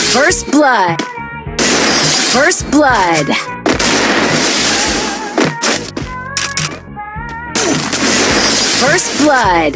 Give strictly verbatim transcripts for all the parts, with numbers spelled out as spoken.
First blood. First blood. First blood.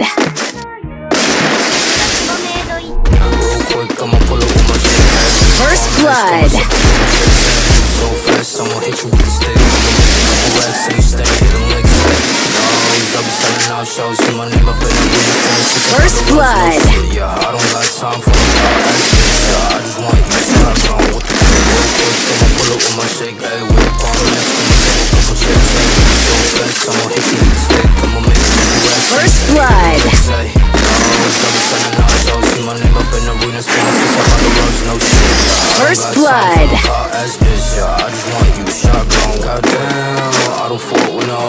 First blood. So fast, I'ma hit you with the stick. Racks and you stay hitting like stick. I'll be selling out shows, see my name up in the room. First blood. Yeah, I don't got time for a car accident. I just want you to stop on what the fuck. Real quick, I'ma pull up with my shake. Ayy, with a palm next to me. Couple checks, so fast, I'ma hit you with the stick. I'ma make you racks. First blood. Say, I'll be selling out shows, see my name up in the arena. Sponsors up on the roads, no shit. First blood. I just want you to shop on. Goddamn, I don't fuck with no.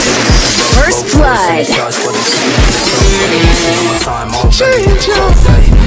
First blood. Change up.